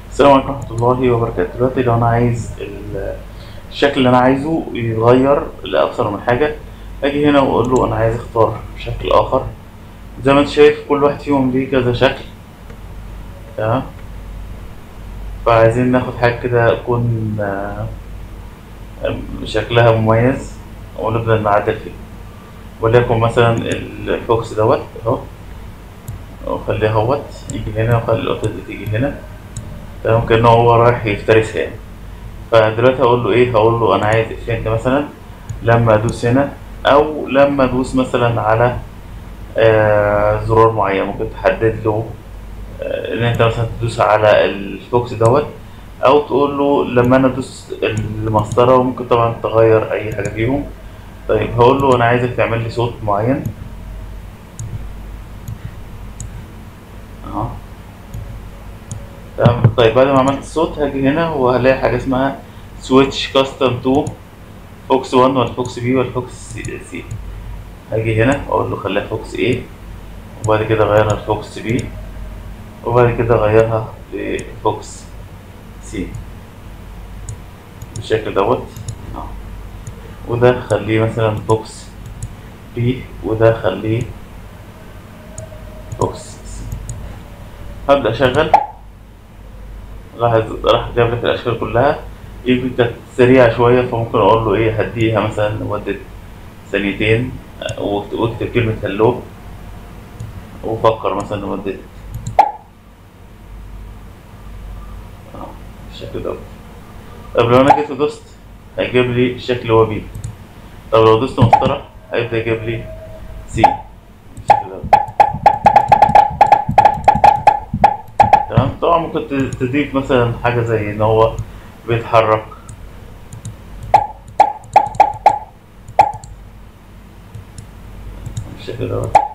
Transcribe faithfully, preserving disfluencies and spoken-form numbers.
السلام عليكم ورحمة الله وبركاته. دلوقتي لو أنا عايز ال- الشكل اللي أنا عايزه يتغير لأكثر من حاجة، أجي هنا وأقول له أنا عايز أختار شكل آخر. زي ما أنت شايف كل واحد فيهم ليه كذا شكل. تمام. فعايزين ناخد حاجة كده تكون آه، شكلها مميز ونبدأ نعدل فيه. وليكن مثلا الفوكس دوت أهو، وخليه اهوت يجي هنا، وخلي القطة دي تيجي هنا. تمام، كأنه هو رايح يفترسها يعني. فدلوقتي هقول له ايه، هقول له انا عايز افنت مثلا لما ادوس هنا، او لما ادوس مثلا على آه زرار معين. ممكن تحدد له آه ان انت مثلا تدوس على الفوكس دوت، او تقول له لما انا ادوس المسطره، وممكن طبعا تغير اي حاجه فيهم. طيب هقول له انا عايزك تعمل لي صوت معين اهو. تمام. طيب بعد ما عملت الصوت هاجي هنا وهلاقي حاجه اسمها سويتش كاستم تو فوكس واحد ولا فوكس بي ولا فوكس سي. هاجي هنا اقول له خليها فوكس A، وبعد كده اغيرها لفوكس بي، وبعد كده اغيرها لفوكس سي بالشكل دوت اهو. وده خليه مثلا فوكس بي، وده خليه فوكس سي. هبدأ اشغل. لاحظ راح جاب لك الاشكال كلها. يمكن كانت سريعة شوية، فممكن اقول له ايه، هديها مثلا لمدة ثانيتين واكتب واكتب كلمة هلو، وفكر مثلا لمدة اهو بالشكل دوت. طب لو انا جيت ودوست هيجيب لي الشكل اللي هو بي. طب لو دوست مسطرة هيبدأ يجيب لي سي بالشكل ده. تمام. طبعا ممكن ت- تضيف مثلا حاجة زي ان هو بيتحرك بالشكل ده.